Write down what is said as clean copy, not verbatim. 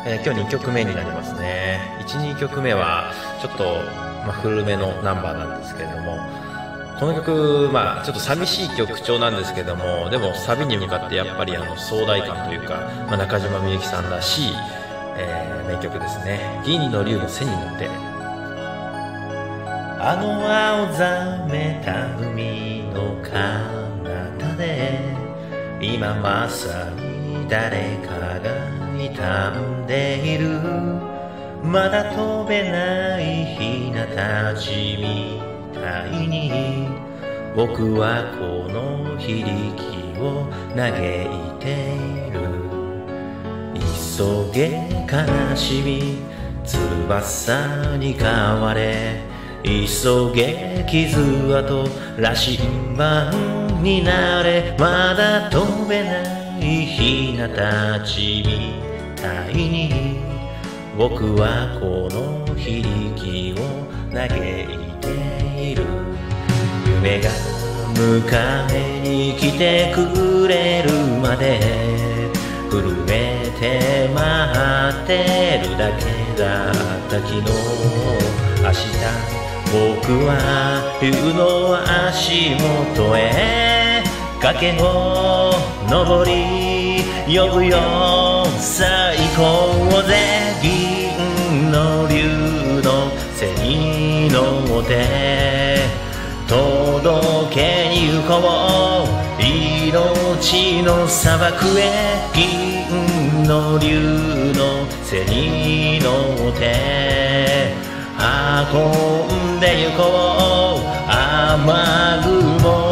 今日2曲目になりますね。1、2曲目はちょっと、古めのナンバーなんですけれども、この曲、ちょっと寂しい曲調なんですけども、でもサビに向かってやっぱり壮大感というか、中島みゆきさんらしい、名曲ですね。銀の龍の背に乗って。あの青ざめた海の彼方で、今まさに誰かが傷んでいる。まだ飛べないひなたちみたいに、僕はこの非力を嘆いている。急げ悲しみ翼に変われ、急げ傷跡羅針盤になれ。まだ飛べないひなたちみたいに、僕はこの非力を嘆いている。夢が迎えに来てくれるまで震えて待ってるだけだった昨日。明日僕は冬の足元へ崖を登り呼ぶよ。さあ行こうぜ。銀の龍の背に乗って届けに行こう。命の砂漠へ銀の龍の背に乗って運んで行こう。雨雲